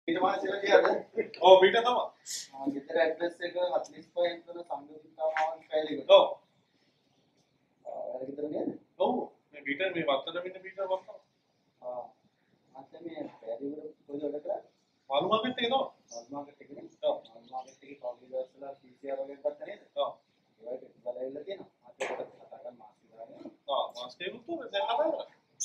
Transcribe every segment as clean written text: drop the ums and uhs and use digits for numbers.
ඊට මාසෙල කියලාද? ඔව් මීට තමයි. ගෙදර ඇඩ්‍රස් එක 45 තුන සංයෝජිතාවම ෆයිල් එක. ඔව්. ගෙදර නේද? ඔව්. මේ මීට මේ වත්තන මෙන්න මීට වත්තන. අන්ත මේ පැරිවර කොහෙද වැඩ කරන්නේ? මාළු මාකට් එකේ තමයි. මාළු මාකට් එකේ නේ? ඔව්. මාළු මාකට් එකේ කවුරුද ඉස්සලා PCR වගේ එකක් ගත්තා නේද? ඔව්. ඒකට බලවිලා තියෙනවා. අතේකට කතා කරන් මාස්ක් දාගෙන. මාස්ක් එක උතුර දැන් කතා කරා.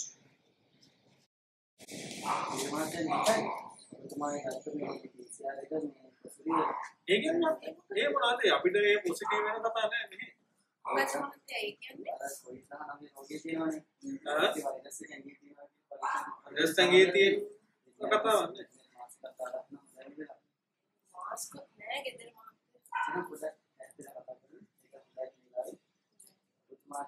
මේ මාසේ නේද? තමයි අත්දැකීම් PCR එක මේ පොසිටිව්. ඒ කියන්නේ ඒ මොනවාද අපිට මේ පොසිටිව් වෙන කතා නැහැ නේ. කොහොමද ඒ කියන්නේ? අර කොයිසා නම් රෝගී තියෙනවනේ. වෛරස් එක ඇඟේ තියෙනවා පරීක්ෂා. රෙස් ඇඟේ තියෙන කතාවක් නේ. මාස්ක් කතා කරනවා බැරිද? මාස්ක් නෑ ගෙදර මාස්ක්. ඒක පොඩක් ඇත්තට කතා කරමු. ඒක හොඳයි කියලා. උතුමාට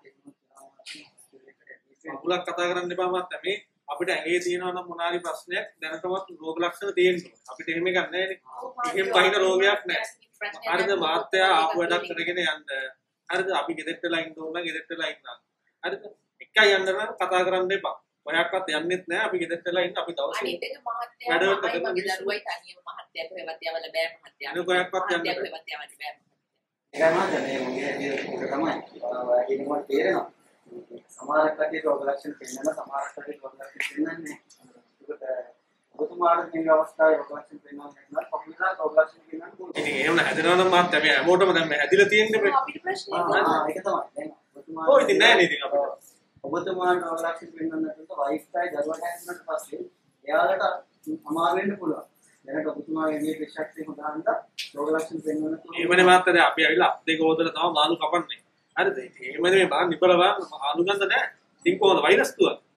අකුලක් කතා කරන්න එපා මත්තයා මේ අපිට ඇඟේ තියෙනවා නම් මොනාරි ප්‍රශ්නයක් දැනටමත් රෝග ලක්ෂණ තියෙනවා. අපිට එහෙම එකක් නැහැ නේ. එහෙම බහින රෝගයක් නැහැ. හරිද මාත්‍යා ආපු වැඩක් කරගෙන යන්න. හරිද අපි ගෙදරට ලයින් දුන්නා ගෙදරට ලයින් නාන්න. හරිද? එකයි යන්න නම් කතා කරන්න එපා. ඔයක්වත් යන්නෙත් නැහැ අපි ගෙදරට ලයින් අපි දවසේ. අනිත් එක මහත්තයා මගේ දරුවයි තනියම මහත්තයා කොහෙවත් යවලා බෑ මහත්තයා. නේ කොහොක්වත් යන්න බෑ. කොහෙවත් යවන්න බෑ. ඒකයි මාත් මේ මගේ ඒක තමයි. ඔයාගේ නම තේරෙනවා. සමහර කටේ රෝග ලක්ෂණ පෙන්වන සමහර කටේ රෝග ලක්ෂණ පෙන්වන්නේ නැහැ. ඒකට ඔබතුමාට මේ අවස්ථාවේ රෝග ලක්ෂණ පෙන්වන්න නම් කොහොමද රෝග ලක්ෂණ පෙන්වන්න ඉතින් එහෙම හැදෙනවා නම් මාත් අපි හැමෝටම දැන් මේ හැදිලා තියෙන්නේ මේ. අපිට ප්‍රශ්නයක් නෑ. ඒක තමයි. දැන් ඔබතුමාට ඔය ඉතින් නෑ නේද ඉතින් අපිට. ඔබතුමාට රෝග ලක්ෂණ පෙන්වන්න නැතුව වයිෆ්ටයි දරුවට හැදුනට පස්සේ එයාලට අමාරු වෙන්න පුළුවන්. දැනට ඔබතුමාගේ මේ ප්‍රශක්තිය හොදාන්න රෝග ලක්ෂණ පෙන්වන්න පුළුවන්. එහෙමනේ මාත් දැන් අපි ඇවිල්ලා අපේ ගෝදල තමයි මාළු කපන්නේ. හරිද? ඉතින් එහෙමනේ මේ බාන් නිපලවා මාළු ගන්න නැහැ. ඉතින් කොහොමද වෛරස් තුවා?